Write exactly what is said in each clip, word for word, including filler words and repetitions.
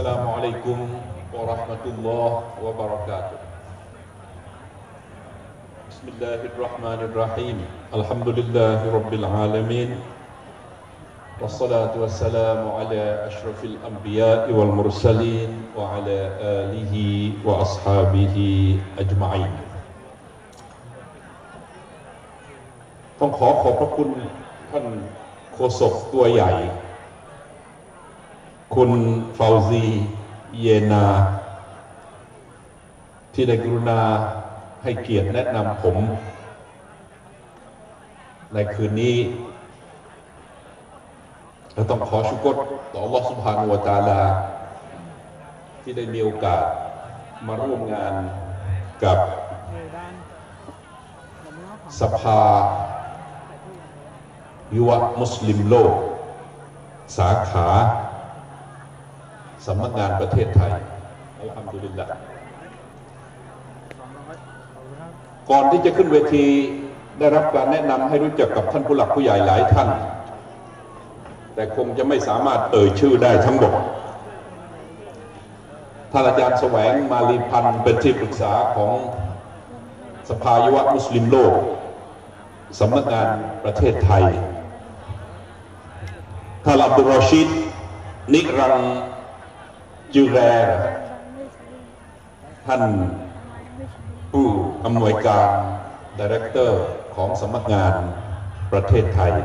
السلام عليكم ورحمة الله وبركاته بسم الله الرحمن الرحيم الحمد لله رب العالمين والصلاة والسلام على أشرف الأنبياء والمرسلين وعلى آله وأصحابه أجمعين ต้องขอขอบพระคุณท่านโฆษกตัวใหญ่คุณฟาวซีเยนาที่ได้กรุณาให้เกียรติแนะนำผมในคืนนี้เราต้องขอชุกรต่ออัลลอฮฺซุบฮานะฮูวะตะอาลาที่ได้มีโอกาสมาร่วมงานกับสภายุวมุสลิมโลกสาขาสำนักงานประเทศไทยอัลฮัมดุลิลละห์ก่อนที่จะขึ้นเวทีได้รับการแนะนำให้รู้จักกับท่านผู้หลักผู้ใหญ่หลายท่านแต่คงจะไม่สามารถเอ่ยชื่อได้ทั้งหมดท่านอาจารย์แสวงมาลีพันธ์เป็นที่ปรึกษาของสภายุวมุสลิมโลกสำนักงานประเทศไทยท่านอับดุลรอชิดนิรันดร์จูแรท่านผู้อำนวยการดีเรคเตอร์ของสำนักงานประเทศไทย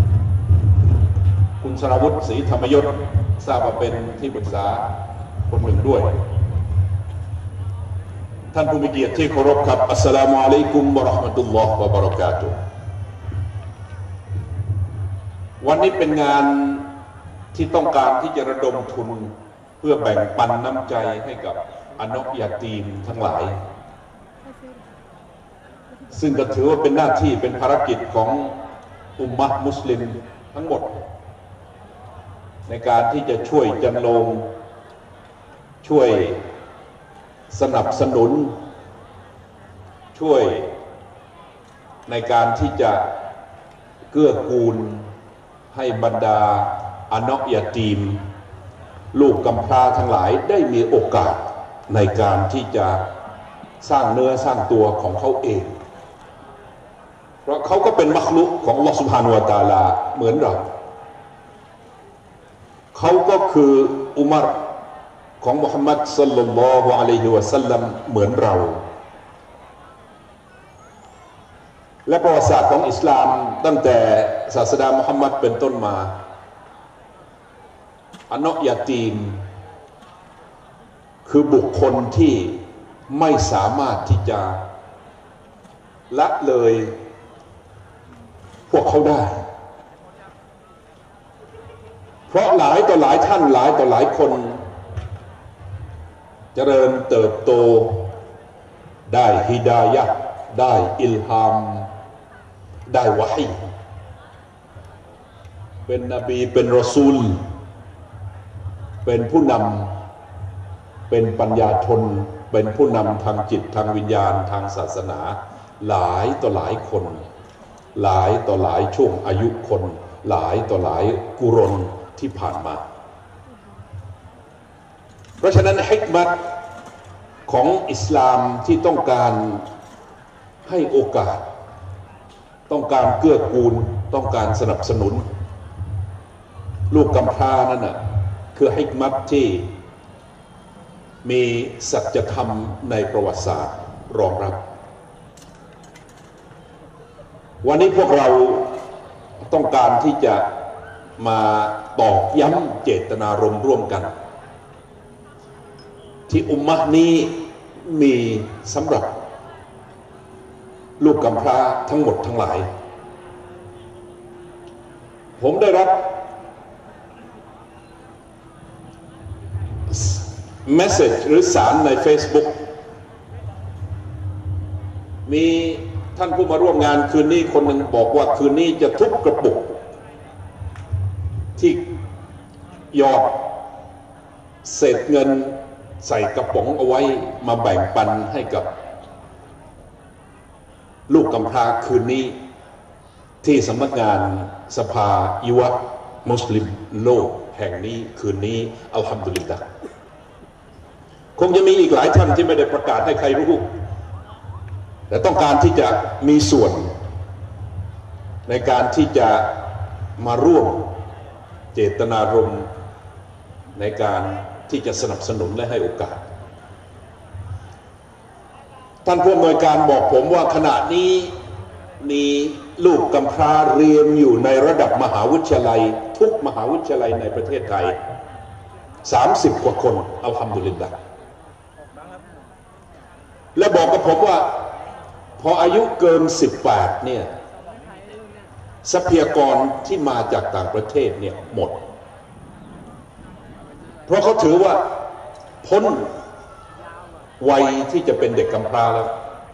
คุณสราวุฒิศรีธรรมยศทราบว่าเป็นที่ปรึกษาคนหนึ่งด้วยท่านผู้มีเกียรติที่เคารพครับอัสสลามุอะลัยกุมวะเราะห์มะตุลลอฮ์วะบะเราะกาตุฮ์วันนี้เป็นงานที่ต้องการที่จะระดมทุนเพื่อแบ่งปันน้ำใจให้กับอนุญาตีมทั้งหลายซึ่งก็ถือว่าเป็นหน้าที่เป็นภารกิจของอุมมะห์มุสลิมทั้งหมดในการที่จะช่วยจันโลงช่วยสนับสนุนช่วยในการที่จะเกื้อกูลให้บรรดาอนุญาตีมลูกกำพร้าทั้งหลายได้มีโอกาสในการที่จะสร้างเนื้อสร้างตัวของเขาเองเพราะเขาก็เป็นมัคลุกของอัลลอฮฺซุบฮานะฮูวะตะอาลาเหมือนเราเขาก็คืออุมัรของมุฮัมมัดศ็อลลัลลอฮุอะลัยฮิวะซัลลัมเหมือนเราและประวัติศาสตร์ของอิสลามตั้งแต่ศาสดามุฮัมมัดเป็นต้นมาอนุญาตีมคือบุคคลที่ไม่สามารถที่จะละเลยพวกเขาได้เพราะหลายต่อหลายท่านหลายต่อหลายคนเจริญเติบโตได้ฮิดายะห์ได้อิลฮามได้วะฮีเป็นนบีเป็นรอซูลเป็นผู้นำเป็นปัญญาชนเป็นผู้นำทางจิตทางวิญญาณทางศาสนาหลายต่อหลายคนหลายต่อหลายช่วงอายุคนหลายต่อหลายกุรนที่ผ่านมาเพราะฉะนั้นฮิกมัตของอิสลามที่ต้องการให้โอกาสต้องการเกื้อกูลต้องการสนับสนุนลูกกำพร้านั่นน่ะคือฮิกมัตที่มีสัจธรรมในประวัติศาสตร์รองรับวันนี้พวกเราต้องการที่จะมาตอกย้ำเจตนารมณ์ร่วมกันที่อุมมะห์นี้มีสำหรับลูกกำพร้าทั้งหมดทั้งหลายผมได้รับเมสเซจหรือสารใน Facebook มีท่านผู้มาร่วมงานคืนนี้คนหนึ่งบอกว่าคืนนี้จะทุบกระปุกที่หยอดเศษเงินใส่กระป๋องเอาไว้มาแบ่งปันให้กับลูกกำพร้าคืนนี้ที่สำนักงานสภายุวมุสลิมโลกแห่งนี้คืนนี้อัลฮัมดุลิลละห์คงจะมีอีกหลายท่านที่ไม่ได้ประกาศให้ใครรู้แต่ต้องการที่จะมีส่วนในการที่จะมาร่วมเจตนารมณ์ในการที่จะสนับสนุนและให้โอกาสท่านผู้อำนวยการบอกผมว่าขณะนี้มีลูกกำพร้าเรียนอยู่ในระดับมหาวิทยาลัยทุกมหาวิทยาลัยในประเทศไทยสามสิบกว่าคนอัลฮัมดุลิลละห์และบอกกับผมว่าพออายุเกินสิบแปดเนี่ยทรัพยากรที่มาจากต่างประเทศเนี่ยหมดเพราะเขาถือว่าพ้นวัยที่จะเป็นเด็กกำพร้าแล้ว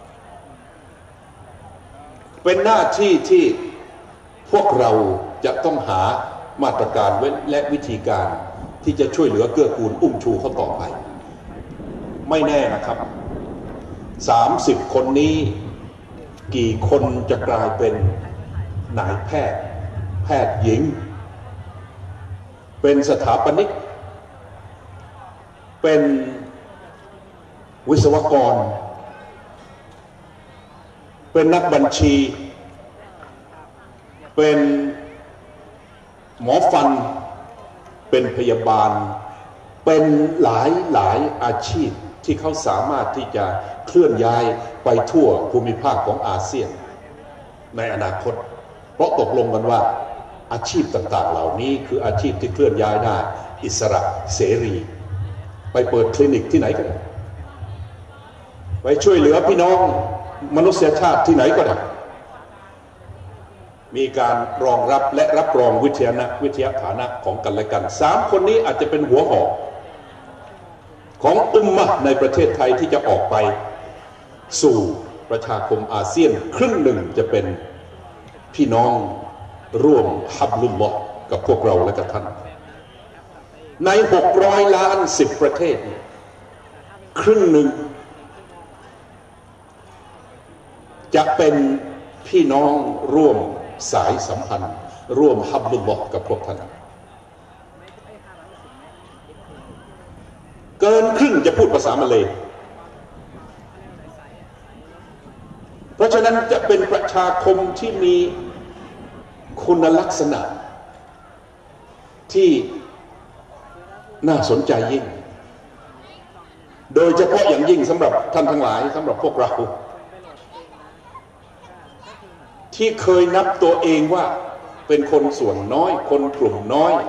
เป็นหน้าที่ที่พวกเราจะต้องหามาตรการและวิธีการที่จะช่วยเหลือเกื้อกูลอุ้มชูเขาต่อไปไม่แน่นะครับสามสิบคนนี้กี่คนจะกลายเป็นนายแพทย์แพทย์หญิงเป็นสถาปนิกเป็นวิศวกรเป็นนักบัญชีเป็นหมอฟันเป็นพยาบาลเป็นหลายหลายอาชีพที่เขาสามารถที่จะเคลื่อนย้ายไปทั่วภูมิภาคของอาเซียนในอนาคตเพราะตกลงกันว่าอาชีพต่างๆเหล่านี้คืออาชีพที่เคลื่อนย้ายได้อิสระเสรีไปเปิดคลินิกที่ไหนก็ได้ไปช่วยเหลือพี่น้องมนุษยชาติที่ไหนก็ได้มีการรองรับและรับรองวิทยานะวิทยาฐานะของกันและกันสามคนนี้อาจจะเป็นหัวหอกของอุมมะห์ในประเทศไทยที่จะออกไปสู่ประชาคมอาเซียนครึ่งหนึ่งจะเป็นพี่น้องร่วมฮับลุลลอฮ์กับพวกเราและกับท่านในหกร้อยล้านสิบประเทศครึ่งหนึ่งจะเป็นพี่น้องร่วมสายสัมพันธ์ร่วมฮับลุลลอฮ์กับพวกท่านเกินครึ่งจะพูดภาษามะเลเพราะฉะนั้นจะเป็นประชาคมที่มีคุณลักษณะที่น่าสนใจยิ่งโดยเฉพาะอย่างยิ่งสำหรับท่านทั้งหลายสำหรับพวกเราที่เคยนับตัวเองว่าเป็นคนส่วนน้อยคนกลุ่มน้อย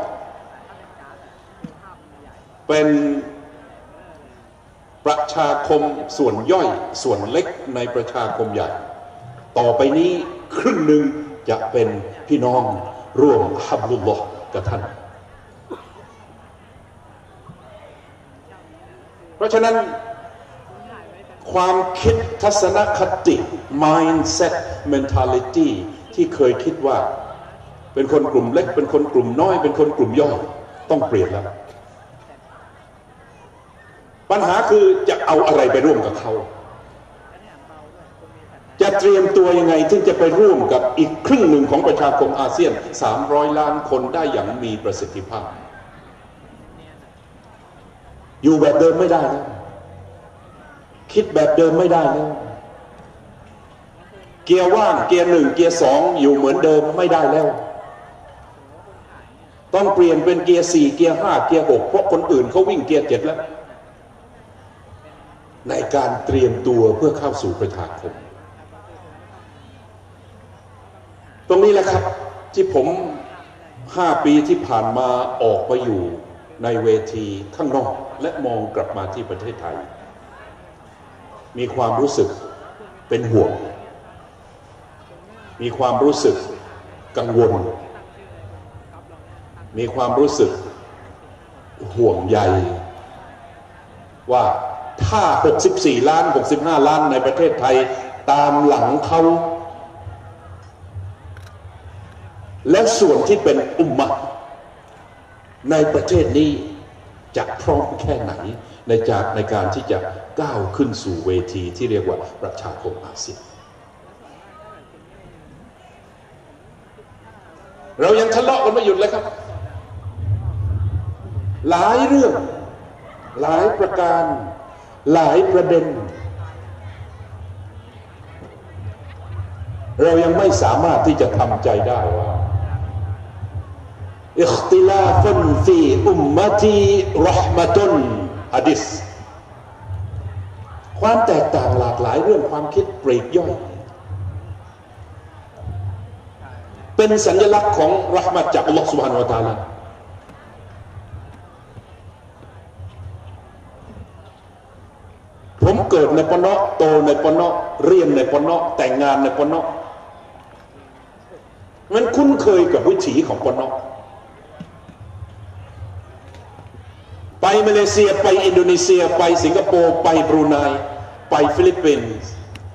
เป็นประชาคมส่วนย่อยส่วนเล็กในประชาคมใหญ่ต่อไปนี้ครึ่งหนึ่งจะเป็นพี่น้องร่วมฮับลุลลอฮ์กับท่านเพราะฉะนั้นความคิดทัศนคติ mindset mentality ที่เคยคิดว่าเป็นคนกลุ่มเล็กเป็นคนกลุ่มน้อยเป็นคนกลุ่มย่อยต้องเปลี่ยนแล้วปัญหาคือจะเอาอะไรไปร่วมกับเขาจะเตรียมตัวยังไงที่จะไปร่วมกับอีกครึ่งหนึ่งของประชาคมอาเซียนสามร้อยล้านคนได้อย่างมีประสิทธิภาพอยู่แบบเดิมไม่ได้แล้วคิดแบบเดิมไม่ได้แล้วเกียร์ว่างเกียร์หนึ่งเกียร์สองอยู่เหมือนเดิมไม่ได้แล้วต้องเปลี่ยนเป็นเกียร์สี่เกียร์ห้าเกียร์หกเพราะคนอื่นเขาวิ่งเกียร์เจ็ดแล้วในการเตรียมตัวเพื่อเข้าสู่ประชาคมตรงนี้แหละครับที่ผมห้าปีที่ผ่านมาออกไปอยู่ในเวทีข้างนอกและมองกลับมาที่ประเทศไทยมีความรู้สึกเป็นห่วงมีความรู้สึกกังวลมีความรู้สึกห่วงใยว่าถ้าหกสิบสี่ล้านหกสิบห้าล้านในประเทศไทยตามหลังเขาและส่วนที่เป็นอุมมะห์ในประเทศนี้จะพร้อมแค่ไหนในจากในการที่จะก้าวขึ้นสู่เวทีที่เรียกว่าประชาคมอาเซียนเรายังทะเลาะกันไม่หยุดเลยครับหลายเรื่องหลายประการหลายประเด็นเรายังไม่สามารถที่จะทำใจได้ว่าอิคติลาฟุนฟีอุมมะตีเราะห์มะตุนหะดีษความแตกต่างหลากหลายเรื่องความคิดปลีกย่อยเป็นสัญลักษณ์ของเราะห์มะตจากอัลเลาะห์ซุบฮานะฮูวะตะอาลาผมเกิดในปนโตในปนเรียนในปนแต่งงานในปนมันคุ้นเคยกับวิถีของปนไปมาเลเซียไปอินโดนีเซียไปสิงคโปร์ไปบรูไนไปฟิลิปปินส์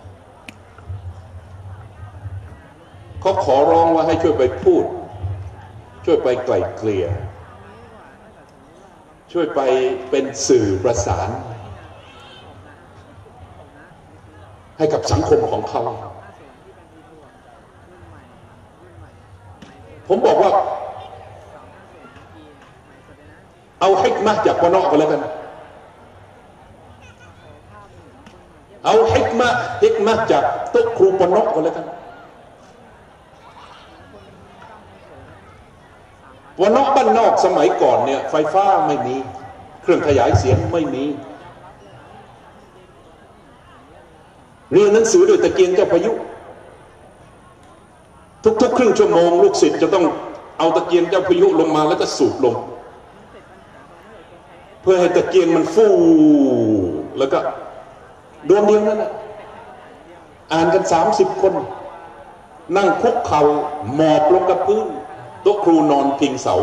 เขาขอร้องว่าให้ช่วยไปพูดช่วยไปไกล่เกลี่ยช่วยไปเป็นสื่อประสานให้กับสังคมของเขาผมบอกว่าเอาฮิกมะห์จากปนอกกันแล้วกันเอาฮิกมะห์ฮิกมะห์จากโต๊ะครูปนอกกันแล้วกันปนอกบ้านนอกสมัยก่อนเนี่ยไฟฟ้าไม่มีเครื่องขยายเสียงไม่มีเรียนหนังสือโดยตะเกียงเจ้าพายุทุกๆครึ่งชั่วโมงลูกศิษย์จะต้องเอาตะเกียงเจ้าพายุลงมาแล้วก็สูบลมเพื่อให้ตะเกียงมันฟูแล้วก็ดวงเดียวนั่นแหละอ่านกันสามสิบคนนั่งคุกเข่าหมอบลงกับพื้นโต๊ะครูนอนพิงเสา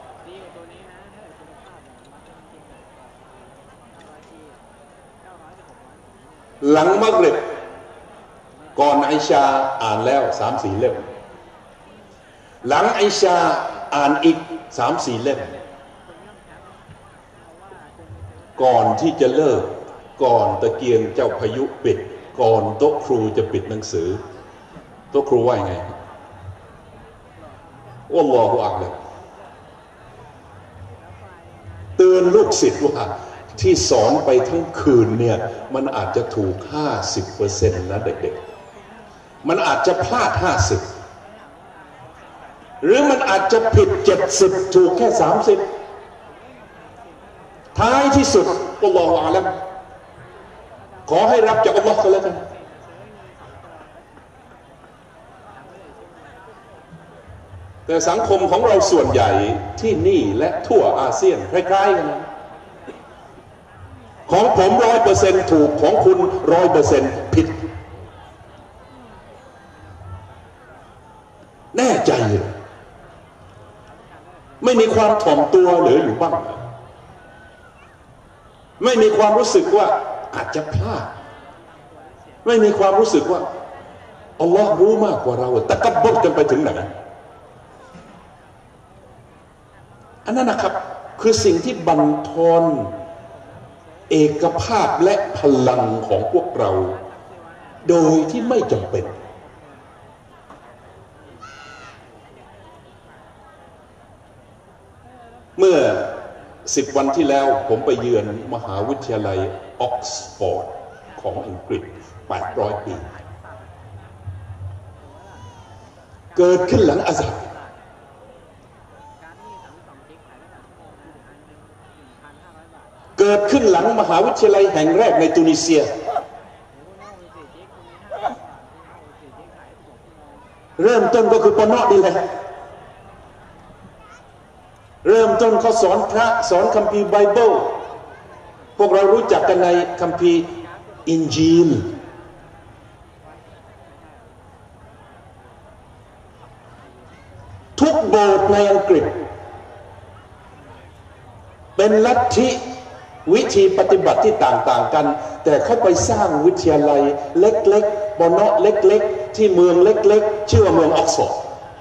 หลังมักริบก่อนไอชาอ่านแล้วสามสี่เล่มหลังไอชาอ่านอีกสามสี่เล่มก่อนที่จะเลิกก่อนตะเกียงเจ้าพายุปิดก่อนโต๊ะครูจะปิดหนังสือโต๊ะครูว่ายังไงอัลลอฮฺอักบัรเตือนลูกศิษย์ว่าที่สอนไปทั้งคืนเนี่ยมันอาจจะถูก ห้าสิบเปอร์เซ็นต์ นะเด็กๆมันอาจจะพลาดห้าสิบหรือมันอาจจะผิดเจ็ดสิบถูกแค่สามสิบท้ายที่สุดอัลลอฮฺอาลัมขอให้รับจากอัลลอฮฺกันแล้วกันแต่สังคมของเราส่วนใหญ่ที่นี่และทั่วอาเซียนคล้ายๆกันนะของผมร้อยเปอร์เซ็นต์ถูกของคุณร้อยเปอร์เซ็นต์ผิดแน่ใจเลยไม่มีความถ่อมตัวเหลืออยู่บ้างไม่มีความรู้สึกว่าอาจจะพลาดไม่มีความรู้สึกว่าอัลลอฮ์รู้มากกว่าเราแต่กับบดกันไปถึงไหนอันนั้นนะครับคือสิ่งที่บั่นทอนเอกภาพและพลังของพวกเราโดยที่ไม่จำเป็นเมื่อสิบวันที่แล้วผมไปเยือนมหาวิทยาลัยออกซฟอร์ดของอังกฤษแปดร้อยปีเกิดขึ้นหลังอัซฮาร์เกิดขึ้นหลังมหาวิทยาลัยแห่งแรกในตุนิเซียเริ่มต้นก็คือปนนี่แหละเริ่มต้นเขาสอนพระสอนคัมภีร์ไบเบิลพวกเรารู้จักกันในคัมภีร์อินจีลทุกโบสถ์ในอังกฤษเป็นลัทธิวิธีปฏิบัติที่ต่างๆกันแต่เขาไปสร้างวิทยาลัยเล็กๆปนเล็กๆที่เมืองเล็กๆชื่อว่าเมืองออกซฟอร์ด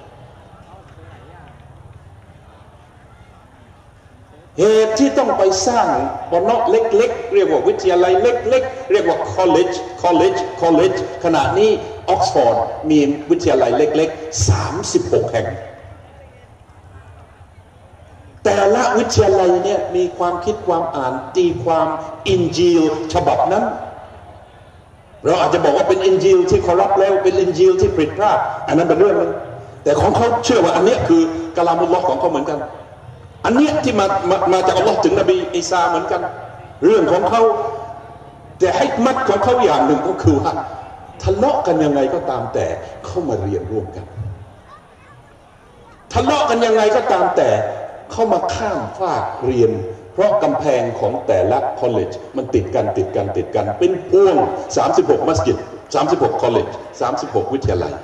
เหตุที่ต้องไปสร้างปนเล็กๆเรียกว่าวิทยาลัยเล็กๆเรียกว่า college college college ขณะนี้ออกซฟอร์ดมีวิทยาลัยเล็กๆสามสิบหกแห่งแตแต่ละวิทยาลัยเนี่ยมีความคิดความอ่านตีความอินจีลฉบับนั้นเราอาจจะบอกว่าเป็นอินจีลที่คอรัปแล้วเป็นอินจีลที่ผิดพลาดอันนั้นเป็นเรื่องนึงแต่ของเขาเชื่อว่าอันนี้คือกะลามุลลอฮ์ของเขาเหมือนกันอันนี้ที่มามามาจากอัลลอฮ์ถึงนบีอีสาเหมือนกันเรื่องของเขาแต่ฮิกมัตของเขาอย่างหนึ่งก็คือว่าทะเลาะกันยังไงก็ตามแต่เข้ามาเรียนร่วมกันทะเลาะกันยังไงก็ตามแต่เข้ามาข้ามฟากเรียนเพราะกำแพงของแต่ละคอลเลจมันติดกันติดกันติดกันเป็นพวงสามสิบหกมัสยิดสามสิบหกคอลเลจสามสิบหกวิทยาลัย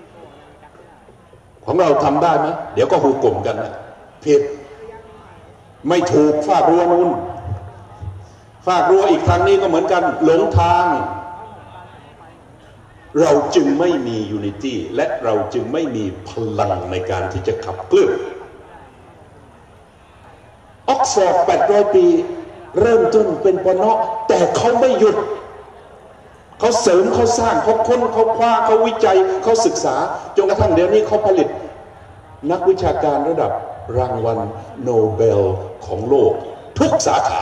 ของเราทำได้ไหมเดี๋ยวก็หูกลมกันนะผิดไม่ถูกฟากรั้วนู้นฟากรั้วอีกทางนี้ก็เหมือนกันหลงทางเราจึงไม่มียูนิตี้และเราจึงไม่มีพลังในการที่จะขับเคลื่อนออกซฟอร์ดแปดร้อยปีเริ่มต้นเป็นปนอแต่เขาไม่หยุดเขาเสริมเขาสร้างเขาค้นเขาคว้าเขาวิจัยเขาศึกษาจนกระทั่งเดี๋ยวนี้เขาผลิตนักวิชาการระดับรางวัลโนเบลของโลกทุกสาขา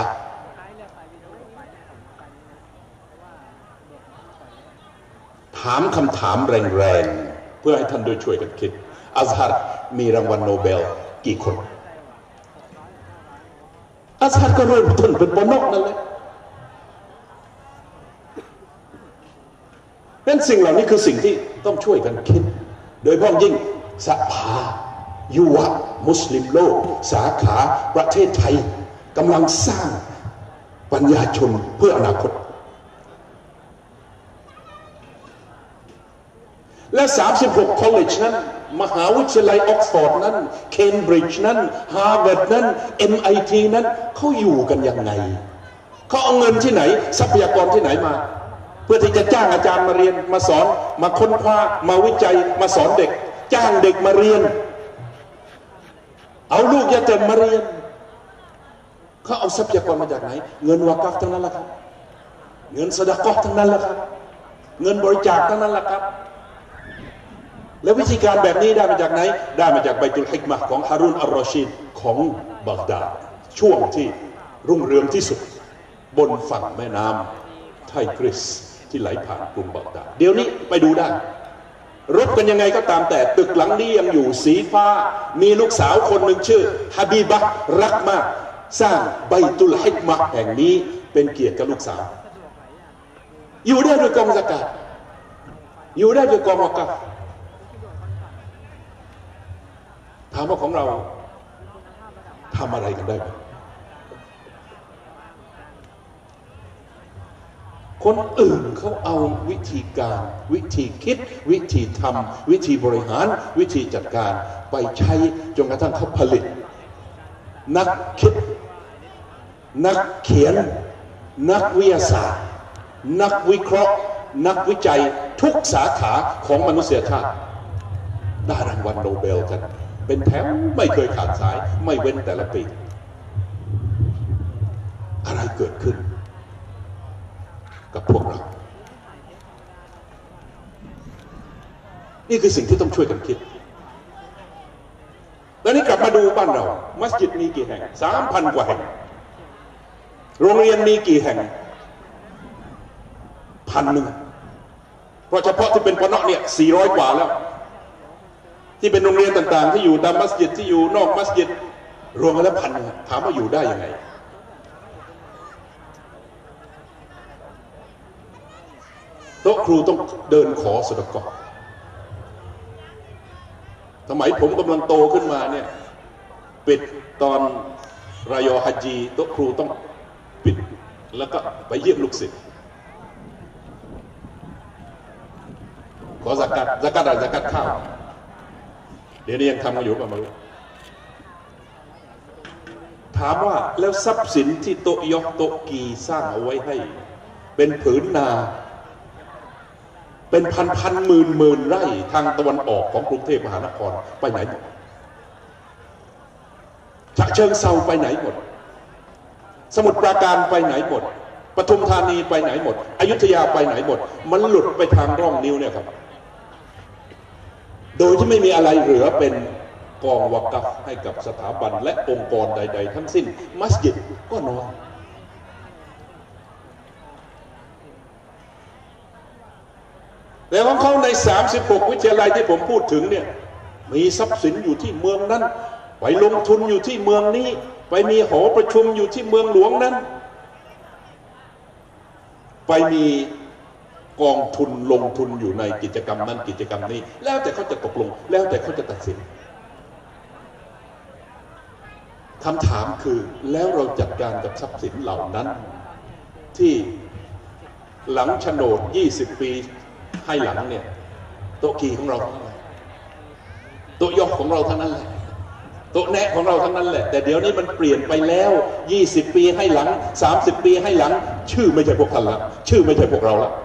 ถามคำถามแรงๆเพื่อให้ท่านด้วยช่วยกันคิดอัซฮัรมีรางวัลโนเบลกี่คนอัซฮัรก็เริ่มต้นเป็นปนกนั่นแหละนั่นสิ่งเหล่านี้คือสิ่งที่ต้องช่วยกันคิดโดยเฉพาะยิ่งสภายุวมุสลิมโลกสาขาประเทศไทยกำลังสร้างปัญญาชนเพื่ออนาคตและสามสิบหกคอลเลจนั้นมหาวิทยาลัยออกซฟอร์ดนั้นเคมบริดจ์นั้นฮาร์วาร์ดนั้น เอ็ม ไอ ที นั้นเขาอยู่กันยังไงเขาเอาเงินที่ไหนทรัพยากรที่ไหนมาเพื่อที่จะจ้างอาจารย์มาเรียนมาสอนมาค้นคว้ามาวิจัยมาสอนเด็กจ้างเด็กมาเรียนเอาลูกยาเต็มมาเรียนเขาเอาทรัพยากรมาจากไหนเงินวากัฟทั้งนั้นแหละครับเงินซะดะกอฮ์ทั้งนั้นแหละครับเงินบริจาคทั้งนั้นแหละครับแล้ววิธีการแบบนี้ได้มาจากไหนได้มาจากไบตุลฮิกมะห์ของฮารุนอัลรอชีดของบักดาดช่วงที่รุ่งเรืองที่สุดบนฝั่งแม่น้ำไทกริสที่ไหลผ่านกรุงบักดาดเดี๋ยวนี้ไปดูได้รบกันยังไงก็ตามแต่ตึกหลังนี้ยังอยู่สีฟ้ามีลูกสาวคนหนึ่งชื่อฮะบีบะห์รักมากสร้างไบตุลฮิกมะห์แห่งนี้เป็นเกียรติกับลูกสาวอยู่ได้ด้วยกองซะกาตอยู่ได้ด้วยกองวะกาฟถามว่าของเราทำอะไรกันได้บ้างคนอื่นเขาเอาวิธีการวิธีคิดวิธีทำวิธีบริหารวิธีจัดการไปใช้จนกระทั่งเขาผลิตนักคิดนักเขียนนักวิทยาศาสตร์นักวิเคราะห์นักวิจัยทุกสาขาของมนุษยชาติได้รางวัลโนเบลกันเป็นแถวไม่เคยขาดสายไม่เว้นแต่ละปีอะไรเกิดขึ้นกับพวกเรานี่คือสิ่งที่ต้องช่วยกันคิดแล้วนี้กลับมาดูบ้านเรามัสยิดมีกี่แห่งสามพันกว่าแห่งโรงเรียนมีกี่แห่งพันหนึ่งเพราะเฉพาะที่เป็นปนเนี่ยสี่ร้อยกว่าแล้วที่เป็นโรงเรียนต่างๆที่อยู่ตามมัสยิดที่อยู่นอกมัสยิดรวมกันแล้วพันถามว่าอยู่ได้ยังไงโต๊ะครูต้องเดินขอสดกอสมัยผมกำลังโตขึ้นมาเนี่ยปิดตอนรายอฮัจญีโต๊ะครูต้องปิดแล้วก็ไปเยี่ยมลูกศิษย์ขอซะกัตซะกัตอะไรซะกัตข้าวเดี๋ยวนี้ยังทำกันอยู่ป่ะไม่รู้ถามว่าแล้วทรัพย์สินที่โตยอกโตกีสร้างเอาไว้ให้เป็นผืนนาเป็นพันพันหมื่นหมื่นไร่ทางตะวันออกของกรุงเทพมหานครไปไหนหมดฉะเชิงเทราไปไหนหมดสมุทรปราการไปไหนหมดปทุมธานีไปไหนหมดอยุธยาไปไหนหมดมันหลุดไปทางร่องนิ้วเนี่ยครับโดยที่ไม่มีอะไรเหลือเป็นกกองวะกัฟให้กับสถาบันและองค์กรใดๆทั้งสิ้นมัสยิดก็น้อยแต่ของเขาในสามสิบหกวิทยาลัยที่ผมพูดถึงเนี่ยมีทรัพย์สินอยู่ที่เมืองนั้นไปลงทุนอยู่ที่เมืองนี้ไปมีหอประชุมอยู่ที่เมืองหลวงนั้นไปมีกองทุนลงทุนอยู่ในกิจกรรมนั้นกิจกรรมนี้แล้วแต่เขาจะตกลงแล้วแต่เขาจะตัดสินคำถามคือแล้วเราจัดการกับทรัพย์สินเหล่านั้นที่หลังโฉนดยี่สิบปีให้หลังเนี่ยโต๊ะกีของเราทั้งนั้นแหละโต๊ะยกของเราทั้งนั้นแหละโต๊ะแนะของเราทั้งนั้นแหละแต่เดี๋ยวนี้มันเปลี่ยนไปแล้วยี่สิบปีให้หลังสามสิบปีให้หลังชื่อไม่ใช่พวกท่านละชื่อไม่ใช่พวกเราละ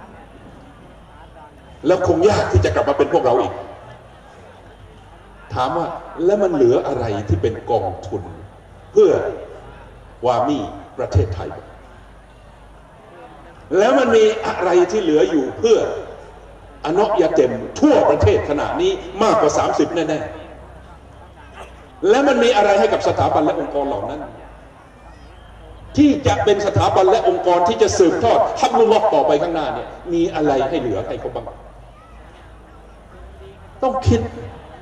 แล้วคงยากที่จะกลับมาเป็นพวกเราอีกถามว่าแล้วมันเหลืออะไรที่เป็นกองทุนเพื่อวามีประเทศไทยแล้วมันมีอะไรที่เหลืออยู่เพื่ออนอยาเต็มทั่วประเทศขณะนี้มากกว่าสามสิบแน่ๆแล้วมันมีอะไรให้กับสถาบันและองค์กรเหล่านั้นที่จะเป็นสถาบันและองค์กรที่จะสืบทอดฮับลุลลอฮ์ต่อไปข้างหน้าเนี่ยมีอะไรให้เหลือให้เขาบ้างต้องคิด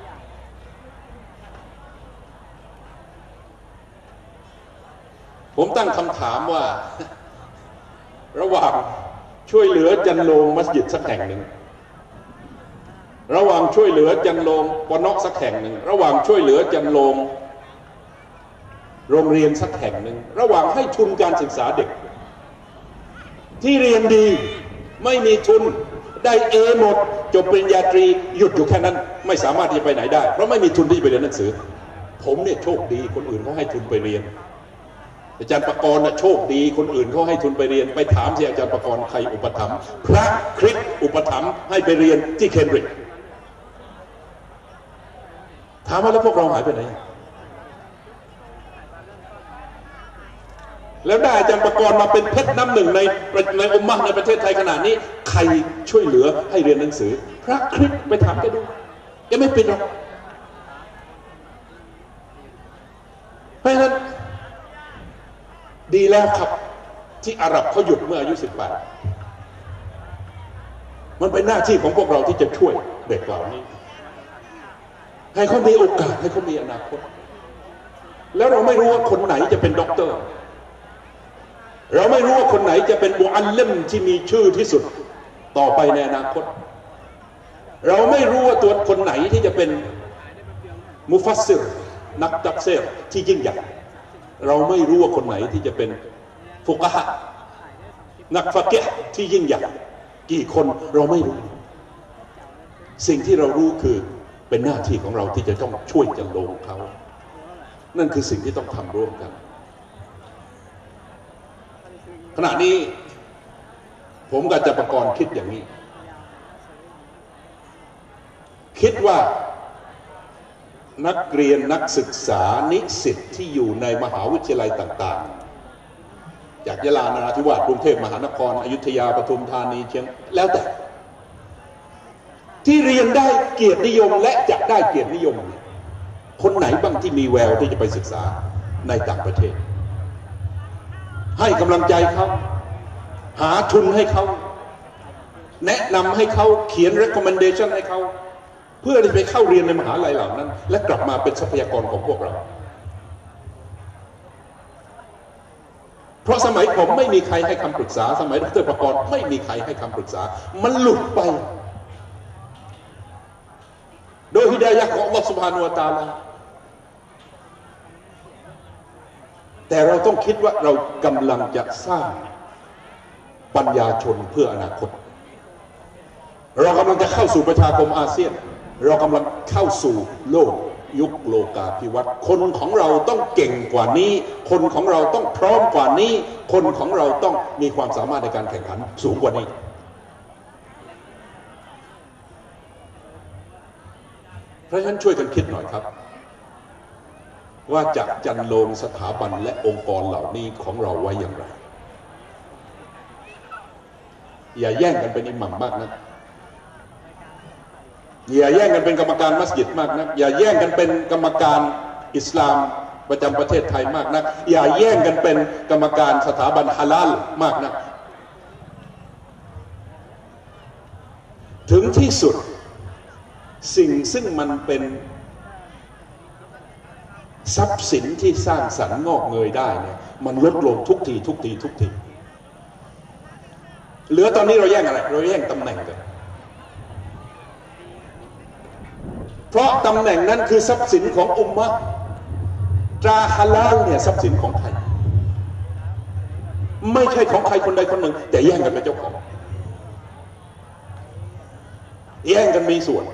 ผมตั้งคำถามว่าระหว่างช่วยเหลือจันโลงมัสยิดสักแห่งหนึ่งระหว่างช่วยเหลือจันโลงปนอกสักแห่งหนึ่งระหว่างช่วยเหลือจันโลงโรงเรียนสักแห่งหนึ่งระหว่างให้ทุนการศึกษาเด็กที่เรียนดีไม่มีทุนได้เอหมดจบปริญญาตรีหยุดอยู่แค่นั้นไม่สามารถที่จะไปไหนได้เพราะไม่มีทุนที่จะไปเรียนหนังสือผมเนี่ยโชคดีคนอื่นเขาให้ทุนไปเรียนอาจารย์ประกรณ์น่ะโชคดีคนอื่นเขาให้ทุนไปเรียนไปถามสิอาจารย์ประกรณ์ใครอุปถัมภ์พระคริสต์อุปถัมภ์ให้ไปเรียนที่เคมบริดจ์ถามว่าแล้วพวกเราหายไปไหนแล้วได้อาจารย์ประกรณ์มาเป็นเพชรน้ำหนึ่งในในอุมมะห์ในประเทศไทยขนาดนี้ใครช่วยเหลือให้เรียนหนังสือพระคริสต์ไปถามแกดูแกไม่เป็นหรอกเพราะฉะนั้นดีแล้วครับที่อาหรับเขาหยุดเมื่ออายุสิบแปดมันเป็นหน้าที่ของพวกเราที่จะช่วยเด็กเหล่านี้ให้เขามีโอกาสให้เขามีอนาคตแล้วเราไม่รู้ว่าคนไหนจะเป็นด็อกเตอร์เราไม่รู้ว่าคนไหนจะเป็นมุอัลลิมที่มีชื่อที่สุดต่อไปในอนาคตเราไม่รู้ว่าตัวคนไหนที่จะเป็นมุฟัสซิรนักตัฟซีรที่ยิ่งใหญ่เราไม่รู้ว่าคนไหนที่จะเป็นฟุกะฮะนักฟักเกะที่ยิ่งใหญ่กี่คนเราไม่รู้สิ่งที่เรารู้คือเป็นหน้าที่ของเราที่จะต้องช่วยจันโลงเขานั่นคือสิ่งที่ต้องทำร่วมกันขณะนี้ผมกับอาจารย์ประกรณ์คิดอย่างนี้คิดว่านักเรียนนักศึกษานิสิตที่อยู่ในมหาวิทยาลัยต่างๆจากยะลานราธิวาสกรุงเทพมหานครอยุธยาปทุมธานีเชียงแล้วแต่ที่เรียนได้เกียรตินิยมและจะได้เกียรตินิยมคนไหนบ้างที่มีแววที่จะไปศึกษาในต่างประเทศให้กำลังใจเขาหาทุนให้เขาแนะนำให้เขาเขียน recommendation ให้เขาเพื่อที่ไปเข้าเรียนในมหาลัยเหล่านั้นและกลับมาเป็นทรัพยากรของพวกเราเพราะสมัยผมไม่มีใครให้คำปรึกษาสมัยดร.ประกรณ์ไม่มีใครให้คำปรึกษามันหลุดไปโดยฮิดายะห์ของอัลลอฮฺซุบฮานะฮูวะตะอาลาแต่เราต้องคิดว่าเรากำลังจะสร้างปัญญาชนเพื่ออนาคตเรากำลังจะเข้าสู่ประชาคมอาเซียนเรากำลังเข้าสู่โลกยุคโลกาภิวัตน์คนของเราต้องเก่งกว่านี้คนของเราต้องพร้อมกว่านี้คนของเราต้องมีความสามารถในการแข่งขันสูงกว่านี้เพราะฉะนั้นช่วยกันคิดหน่อยครับว่าจะจันโลงสถาบันและองค์กรเหล่านี้ของเราไว้อย่างไรอย่าแย่งกันเป็นอิหมัมมากนะอย่าแย่งกันเป็นกรรมการมัสยิดมากนักอย่าแย่งกันเป็นกรรมการอิสลามประจำประเทศไทยมากนักอย่าแย่งกันเป็นกรรมการสถาบันฮาลาลมากนักถึงที่สุดสิ่งซึ่งมันเป็นทรัพย์สินที่สร้างสรรค์งอกเงยได้เนี่ยมันลดลงทุกทีทุกทีทุกทีเหลือตอนนี้เราแย่งอะไรเราแย่งตำแหน่งกันเพราะตำแหน่งนั้นคือทรัพย์สินของอุมมะห์ตราฮาลาลเนี่ยทรัพย์สินของใครไม่ใช่ของใครคนใดคนหนึ่งแต่แย่งกันเป็นเจ้าของแย่งกันมีส่วน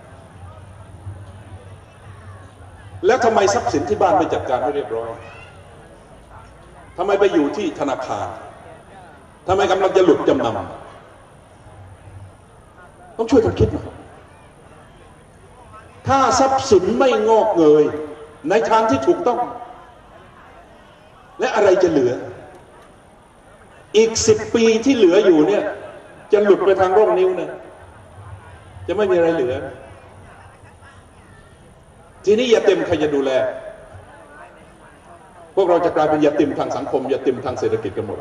แล้วทำไมทรัพย์สินที่บ้านไม่จัดการให้เรียบร้อยทำไมไปอยู่ที่ธนาคารทำไมกำลังจะหลุดจำนำต้องช่วยกันคิดหน่อยถ้าทรัพย์สินไม่งอกเงยในทางที่ถูกต้องและอะไรจะเหลืออีกสิบปีที่เหลืออยู่เนี่ยจะหลุดไปทางร่องนิ้วเนี่ยจะไม่มีอะไรเหลือทีนี้ยาติมใครจะดูแลพวกเราจะกลายเป็นยาติมทางสังคมยาติมทางเศรษฐกิจกันหมด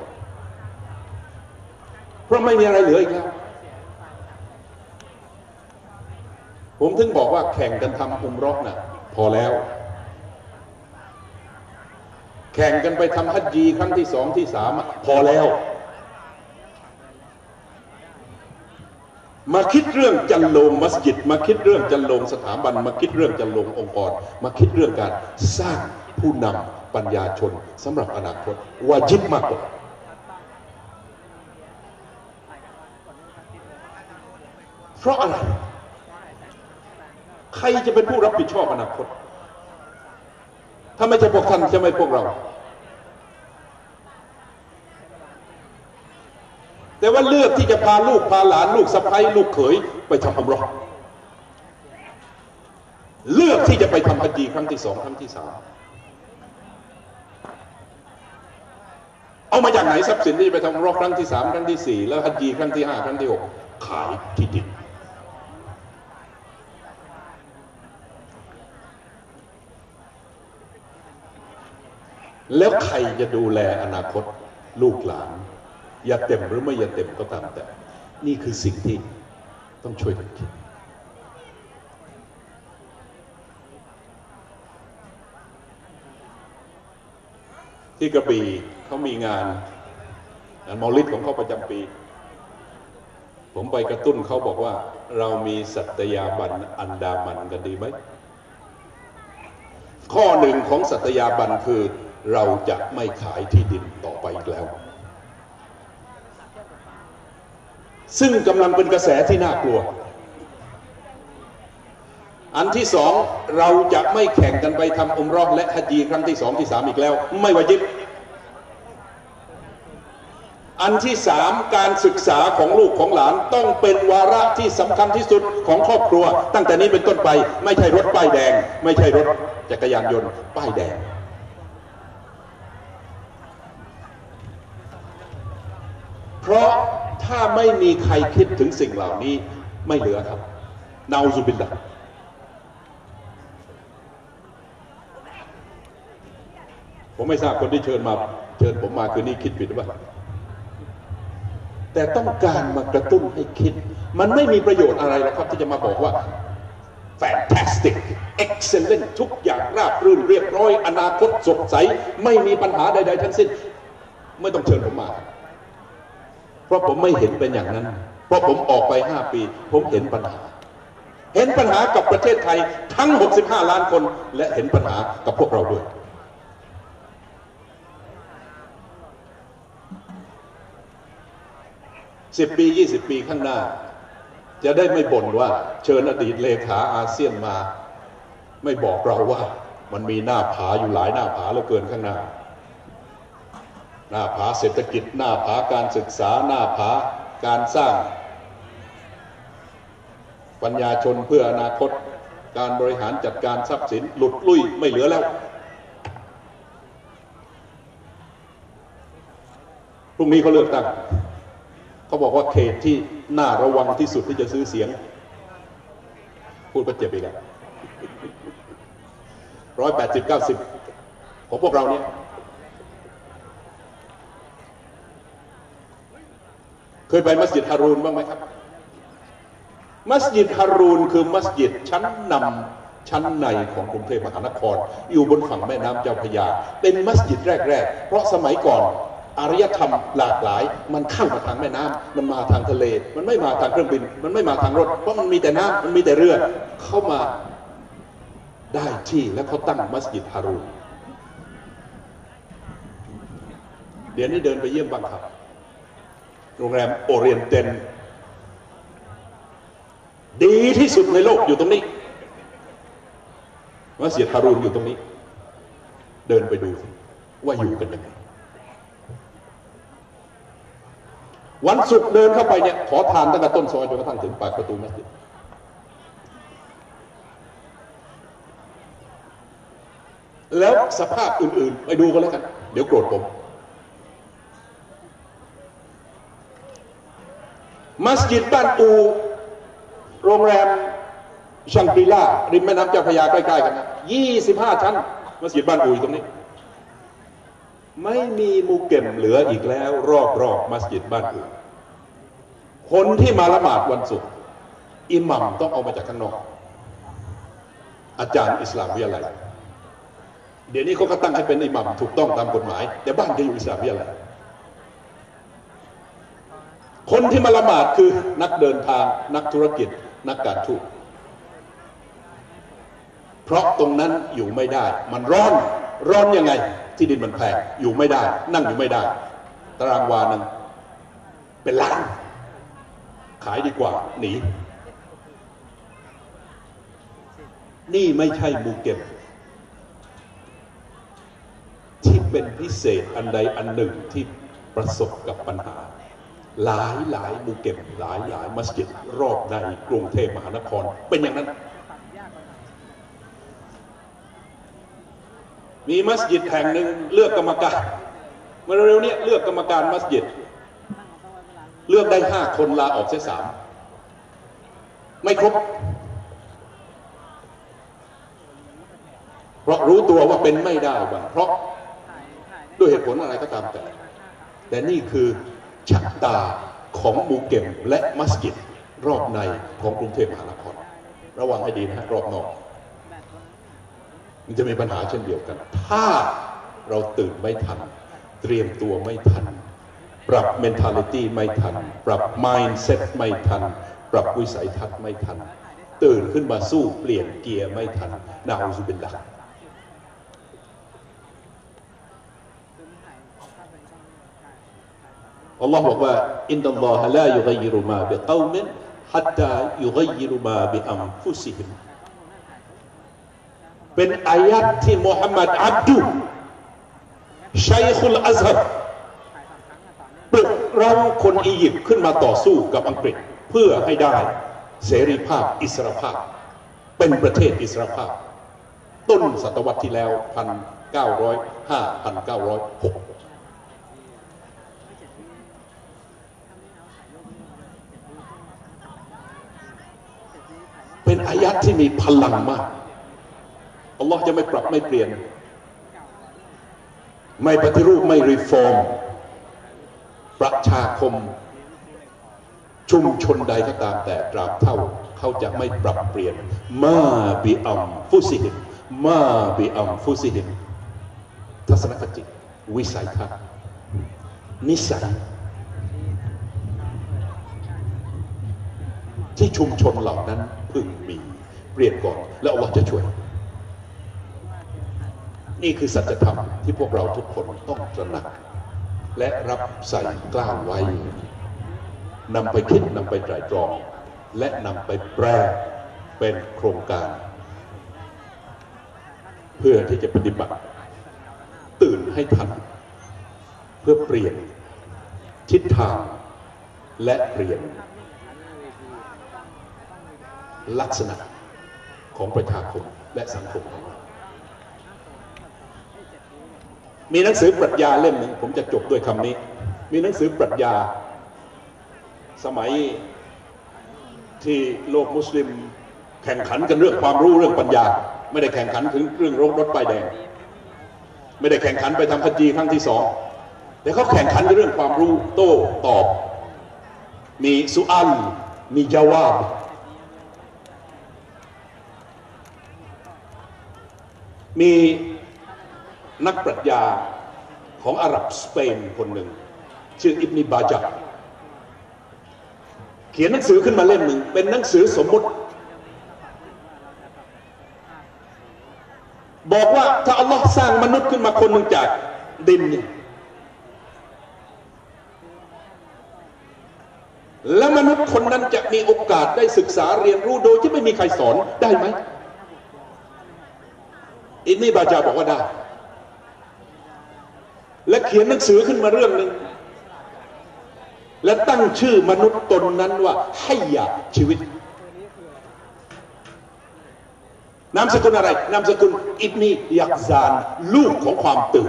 เพราะไม่มีอะไรเหลืออีกแล้วผมถึงบอกว่าแข่งกันทำอุมเราะห์น่ะพอแล้วแข่งกันไปทำฮัจญีครั้งที่สองที่สามพอแล้วมาคิดเรื่องจันโลงมัสยิดมาคิดเรื่องจันโลงสถาบันมาคิดเรื่องจันโลงองค์กรมาคิดเรื่องการสร้างผู้นำปัญญาชนสำหรับอนาคตวาญิบมากกว่าเพราะอะไรใครจะเป็นผู้รับผิดชอบอนาคตถ้าไม่ใช่พวกท่านจะไม่พวกเราแต่ว่าเลือกที่จะพาลูกพาหลานลูกสะใภ้ลูกเขยไปทำอุมเราะห์เลือกที่จะไปทำฮัจญีครั้งที่สองครั้งที่สามเอามาจากไหนทรัพย์สินที่ไปทำอุมเราะห์ครั้งที่สามครั้งที่สี่แล้วฮัจญีครั้งที่ห้าครั้งที่หกขายที่ดินแล้วใครจะดูแลอนาคตลูกหลานอย่าเต็มหรือไม่อย่าเต็มก็ตามแต่นี่คือสิ่งที่ต้องช่วยกันคิดที่กระบี่เขามีงานงานมอลิดของเขาประจำปีผมไปกระตุ้นเขาบอกว่าเรามีสัตยาบันอันดามันกันดีไหมข้อหนึ่งของสัตยาบันคือเราจะไม่ขายที่ดินต่อไปอีกแล้วซึ่งกำลังเป็นกระแสที่น่ากลัวอันที่สองเราจะไม่แข่งกันไปทำอุมเราะห์และฮัจญีครั้งที่สองที่สามอีกแล้วไม่วาญิบอันที่สามการศึกษาของลูกของหลานต้องเป็นวาระที่สำคัญที่สุดของครอบครัวตั้งแต่นี้เป็นต้นไปไม่ใช่รถป้ายแดงไม่ใช่รถจักรยานยนต์ป้ายแดงเพราะถ้าไม่มีใครคิดถึงสิ่งเหล่านี้ไม่เหลือครับนาอูซุบิลละห์ผมไม่ทราบคนที่เชิญมาเชิญผมมาคืนนี้คิดผิดหรือเปล่าแต่ต้องการมากระตุ้นให้คิดมันไม่มีประโยชน์อะไรหรอกครับที่จะมาบอกว่า fantastic excellent ทุกอย่างราบรื่นเรียบร้อยอนาคตสดใสไม่มีปัญหาใดๆทั้งสิ้นไม่ต้องเชิญผมมาเพราะผมไม่เห็นเป็นอย่างนั้นเพราะผมออกไปห้าปีผมเห็นปัญหาเห็นปัญหากับประเทศไทยทั้งหกสิบห้าล้านคนและเห็นปัญหากับพวกเราด้วยสิบปียี่สิบปีข้างหน้าจะได้ไม่บ่นว่าเชิญอดีตเลขาอาเซียนมาไม่บอกเราว่ามันมีหน้าผาอยู่หลายหน้าผาเหลือเกินข้างหน้าหน้าผาเศรษฐกิจหน้าผาการศึกษาหน้าผาการสร้างปัญญาชนเพื่ออนาคตการบริหารจัดการทรัพย์สินหลุดลุ่ยไม่เหลือแล้วพรุ่งนี้เขาเลือกตั้งเขาบอกว่าเขตที่น่าระวังที่สุดที่จะซื้อเสียงพูดก็เจ็บอีกแล้วร้อยแปดสิบเก้าสิบของพวกเราเนี่ยเคยไปมัสยิดฮารูนบ้างไหมครับมัสยิดฮารูนคือมัสยิดชั้นนำชั้นในของกรุงเทพมหานครอยู่บนฝั่งแม่น้ำเจ้าพระยาเป็นมัสยิดแรกๆเพราะสมัยก่อนอารยธรรมหลากหลายมันเข้ามาทางแม่น้ำมันมาทางทะเลมันไม่มาทางเครื่องบินมันไม่มาทางรถเพราะมันมีแต่น้ำมันมีแต่เรือเข้ามาได้ที่แล้วเขาตั้งมัสยิดฮารูนเดี๋ยวนี้เดินไปเยี่ยมบ้างครับโรงแรมโอเรียนเตนดีที่สุดในโลกอยู่ตรงนี้มัสยิดฮารูนอยู่ตรงนี้เดินไปดูว่าอยู่กันยังไงวันศุกร์เดินเข้าไปเนี่ยขอทานตั้งแต่ต้นซอยจนกระทั่งถึงปากประตูมัสยิดแล้วสภาพอื่นๆไปดูกันแล้วกันเดี๋ยวโกรธผมมัสยิดบ้านอูโรงแรมชังกรีล่าริมแม่น้ำเจ้าพระยาใกล้ๆกันนะยี่สิบห้าชั้นมัสยิดบ้านอูอยู่ตรงนี้ไม่มีมุเก็มเหลืออีกแล้วรอบๆมัสยิดบ้านอูคนที่มาละหมาดวันศุกร์อิหมัมต้องเอามาจากข้างนอกอาจารย์อิสลามวิทยาลัยเดี๋ยวนี้เขาก็ตั้งให้เป็นอิหมัมถูกต้องตามกฎหมายแต่บ้านจะอยู่อิสลามวิทยาลัยคนที่มาละหมาดคือนักเดินทางนักธุรกิจนักการทูตเพราะตรงนั้นอยู่ไม่ได้มันร้อนร้อนยังไงที่ดินมันแพงอยู่ไม่ได้นั่งอยู่ไม่ได้ตารางวาหนึ่งเป็นล้านขายดีกว่าหนีนี่ไม่ใช่มูเก็บที่เป็นพิเศษอันใดอันหนึ่งที่ประสบกับปัญหาหลายหลายมูเก็บหลายหลายมัสยิดรอบในกรุงเทพมหานครเป็นอย่างนั้นมีมัสยิดแห่งหนึ่งเลือกกรรมการเมื่อเร็วๆนี้เลือกกรรมการมัสยิดเลือกได้ห้าคนลาออกเสียสามไม่ครบเพราะรู้ตัวว่าเป็นไม่ได้บ้างเพราะด้วยเหตุผลอะไรก็ตามแต่แต่นี่คือชะตาของมูเก็มและมัสยิดรอบในของกรุงเทพมหานครระวังให้ดีนะฮะรอบนอกมันจะมีปัญหาเช่นเดียวกันถ้าเราตื่นไม่ทันเตรียมตัวไม่ทันปรับ mentality ไม่ทันปรับ mindset ไม่ทันปรับวิสัยทัศน์ไม่ทันตื่นขึ้นมาสู้เปลี่ยนเกียร์ไม่ทันนะอูซุบิลลาห์อัลลอฮ์บอกว่าอินนัลลอฮะลายุฆยิรุมาบิกอมินฮัตตายุฆยิรุมาบิอันฟุซิฮิมเป็นอายัดที่มุฮัมมัดอับดุชัยคุลอัซฮัรปลุกเราคนอียิปต์ขึ้นมาต่อสู้กับอังกฤษเพื่อให้ได้เสรีภาพอิสรภาพเป็นประเทศอิสรภาพต้นศตวรรษที่แล้วพันเก้าร้อยห้าพันเก้าร้อยหกเป็นอายัดที่มีพลังมากอัลลอฮ์จะไม่ปรับไม่เปลี่ยนไม่ปฏิรูปไม่รีฟอร์มประชาคมชุมชนใดก็ตามแต่ตราบเท่าเขาจะไม่ปรับเปลี่ยนมาบิอัมฟุซิฮิมมาบิอัมฟุซิฮิมทัศนคติวิสัยทัศน์นิสัยที่ชุมชนเหล่านั้นพึงมีเปลี่ยนก่อนแล้วอัลลอฮ์จะช่วยนี่คือสัจธรรมที่พวกเราทุกคนต้องตระหนักและรับใส่กล้าวไว้นำไปคิดนำไปไตร่ตรองและนำไปแปลเป็นโครงการเพื่อที่จะปฏิบัติตื่นให้ทันเพื่อเปลี่ยนทิศทางและเปลี่ยนลักษณะของประชาคมและสังคมของเรามีหนังสือปรัชญาเล่มหนึ่งผมจะจบด้วยคำนี้มีหนังสือปรัชญาสมัยที่โลกมุสลิมแข่งขันกันเรื่องความรู้เรื่องปัญญาไม่ได้แข่งขันถึงเรื่องรถรถป้ายแดงไม่ได้แข่งขันไปทำพัจีครั้งที่สองแต่เขาแข่งขันเรื่องความรู้โต้ตอบมีสุอัลมีจาวาบมีนักปรัชญาของอาหรับสเปนคนหนึ่งชื่ออิบนิบาจักเขียนหนังสือขึ้นมาเล่มหนึ่งเป็นหนังสือสมมุติบอกว่าถ้าอัลลอฮ์สร้างมนุษย์ขึ้นมาคนหนึ่งจากดินเนี่ยแล้วมนุษย์คนนั้นจะมีโอกาสได้ศึกษาเรียนรู้โดยที่ไม่มีใครสอนได้ไหมอิบนิบาจาบอกว่าได้และเขียนหนังสือขึ้นมาเรื่องหนึ่งและตั้งชื่อมนุษย์ตนนั้นว่าให้ยาชีวิตนามสกุลอะไรนามสกุลอิบนียักซานลูกของความตื่น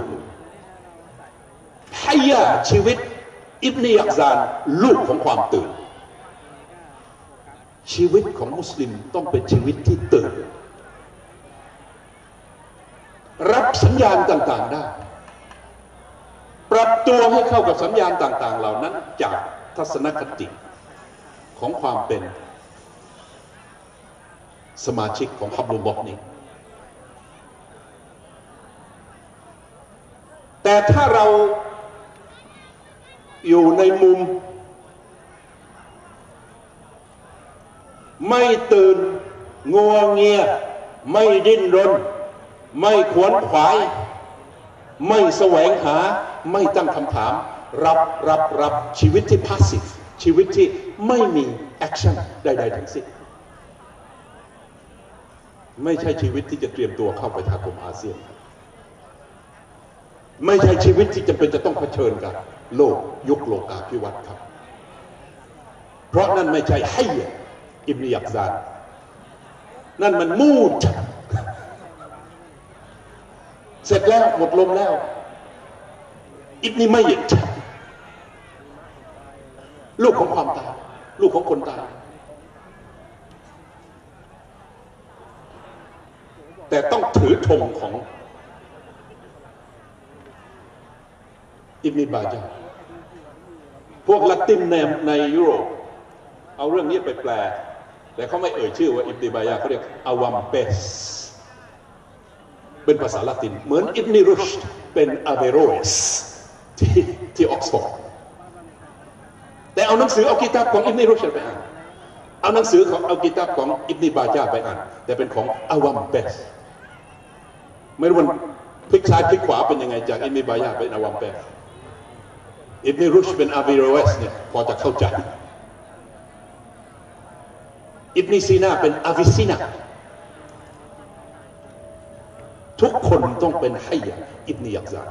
ให้ยาชีวิตอิบนียักซานลูกของความตื่นชีวิตของมุสลิมต้องเป็นชีวิตที่ตื่นรับสัญญาณต่างๆได้ปรับตัวให้เข้ากับสัญญาณต่างๆเหล่านั้นจากทัศนคติของความเป็นสมาชิกของฮับลุลลอฮ์นี้แต่ถ้าเราอยู่ในมุมไม่ตื่นงัวเงียไม่ดิ้นรนไม่ขวนขวายไม่แสวงหาไม่ตั้งคำถามรับรับรับชีวิตที่พาสซีฟชีวิตที่ไม่มีแอคชั่นใดๆทั้งสิ้นไม่ใช่ชีวิตที่จะเตรียมตัวเข้าไปถาคมอาเซียนไม่ใช่ชีวิตที่จำเป็นจะต้องเผชิญกับโลกยุคโลกาภิวัตน์ครับเพราะนั่นไม่ใช่ให้อิบนียักซานนั่นมันมูดเสร็จแล้วหมดลมแล้วอิบนีมัยยิดลูกของความตายลูกของคนตายแต่ต้องถือธงของอิบนีบาจาพวกละตินในในยุโรปเอาเรื่องนี้ไปแปลแต่เขาไม่เอ่ยชื่อว่าอิบนีบาจาเขาเรียกอวัมเปสเป็นภาษาละตินเหมือนอิบนีรุชเป็นอเวโรสที่ที่ออกซฟอร์ดแต่เอาหนังสือเอากิตาบของอิบนีรุชไปอ่านเอาหนังสือของเอากิตาบของอิบนีบาจาไปอ่านแต่เป็นของอวัมเปสไม่รู้มันพลิกซ้ายพลิกขวาเป็นยังไงจากอิบนีบาจาเป็นอวัมเปสอิบนีรุชเป็นอเวโรสเนี่ยพอจะเข้าใจอิบนีซีนาเป็นอาวิซินาทุกคนต้องเป็นให้ยาอิบนียักซาน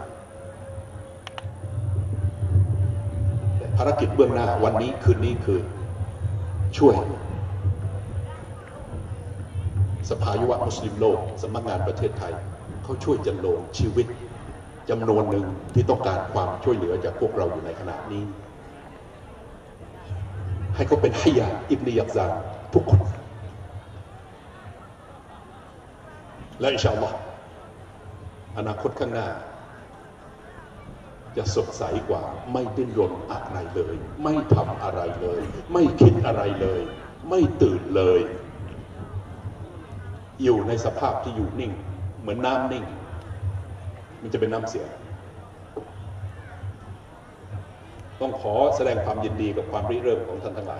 แต่ภารกิจเบื้องหน้าวันนี้คืนนี้คือช่วยสภายุวะมุสลิมโลกสำนักงานประเทศไทยเขาช่วยจันโลงชีวิตจำนวนหนึ่งที่ต้องการความช่วยเหลือจากพวกเราอยู่ในขณะนี้ให้เขาเป็นให้ยาอิบนียักซานทุกคนและอินชาอัลลอฮ์อนาคตข้างหน้าจะสดใสกว่าไม่ดิ้นรนอะไรเลยไม่ทำอะไรเลยไม่คิดอะไรเลยไม่ตื่นเลยอยู่ในสภาพที่อยู่นิ่งเหมือนน้ำนิ่งมันจะเป็นน้ำเสียต้องขอแสดงความยินดีกับความริเริ่มของท่านทั้งหลาย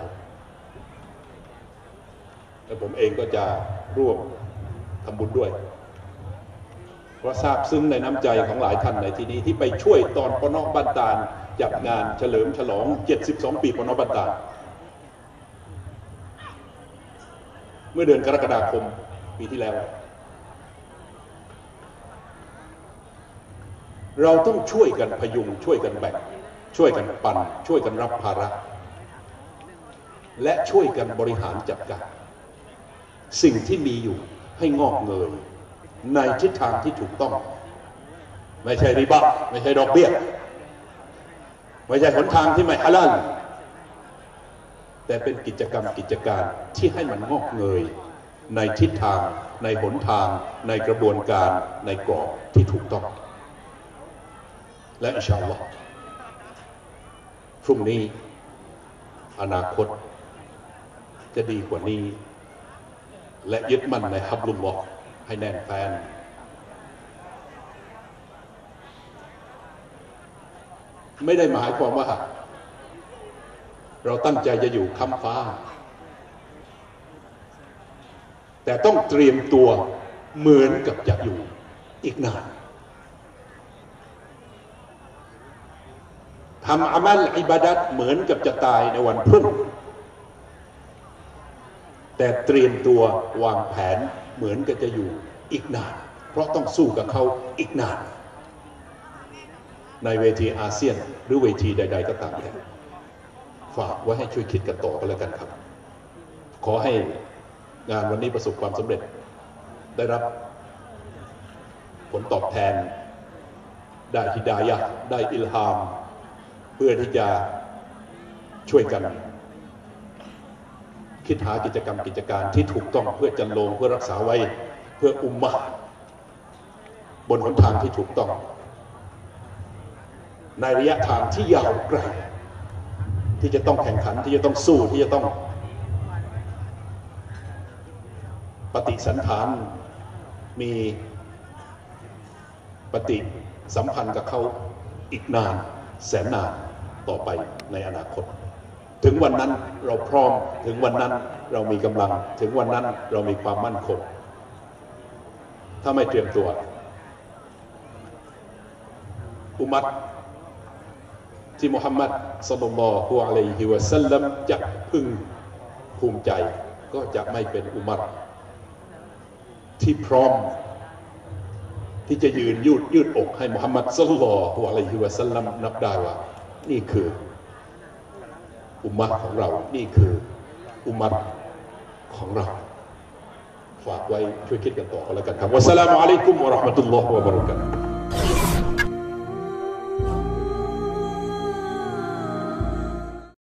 และผมเองก็จะร่วมทำบุญด้วยเพราะทราบซึ้งในน้ำใจของหลายท่านในที่นี้ที่ไปช่วยตอนปนบันตาลจัดงานเฉลิมฉลองเจ็ดสิบสองปีปนบันตาลเมื่อเดือนกรกฎาคมปีที่แล้วเราต้องช่วยกันพยุงช่วยกันแบ่งช่วยกันปันช่วยกันรับภาระและช่วยกันบริหารจัดการสิ่งที่มีอยู่ให้งอกเงยในทิศทางที่ถูกต้องไม่ใช่ริบะไม่ใช่ดอกเบี้ยไม่ใช่หนทางที่ไม่ฮาลาลแต่เป็นกิจกรรมกิจการที่ให้มันงอกเงยในทิศทางในหนทางในกระบวนการในกรอบที่ถูกต้องและอินชาอัลลอฮ์พรุ่งนี้อนาคตจะดีกว่านี้และยึดมั่นในฮับลุลลอฮ์ให้แน่นแฟ้นไม่ได้หมายความว่าเราตั้งใจจะอยู่ค้ำฟ้าแต่ต้องเตรียมตัวเหมือนกับจะอยู่อีกนานทำอามัลอิบาดัตเหมือนกับจะตายในวันพรุ่งแต่เตรียมตัววางแผนเหมือนกับจะอยู่อีกนานเพราะต้องสู้กับเขาอีกนานในเวทีอาเซียนหรือเวทีใดๆก็ตามแต่ฝากไว้ให้ช่วยคิดกันต่อกันแล้วกันครับขอให้งานวันนี้ประสบความสำเร็จได้รับผลตอบแทนได้ฮิดายะห์ได้อิลฮามเพื่อที่จะช่วยกันคิดหากิจกรรมกิจการที่ถูกต้องเพื่อจันโลงเพื่อรักษาไว้เพื่ออุมมะห์บนหนทางที่ถูกต้องในระยะทางที่ยาวไกลที่จะต้องแข่งขันที่จะต้องสู้ที่จะต้องปฏิสันถานมีปฏิสัมพันธ์กับเขาอีกนานแสนนานต่อไปในอนาคตถึงวันนั้นเราพร้อมถึงวันนั้นเรามีกำลังถึงวันนั้นเรามีความมั่นคงถ้าไม่เตรียมตัวอุมัตที่มุฮัมมัดศ็อลลัลลอฮุอะลัยฮิวะซัลลัมจะพึงภูมิใจก็จะไม่เป็นอุมัตที่พร้อมที่จะยืนยืดยืดอกให้มุฮัมมัดศ็อลลัลลอฮุอะลัยฮิวะซัลลัมนับได้ว่านี่คืออุมมะของเรานี่คืออุมัตของเราฝากไว้ช่วยคิดกันต่อกันแล้วกันครับวัสสลามุอะลัยกุมวะเราะห์มะตุลลอฮ์วะบะเราะกาตุฮ์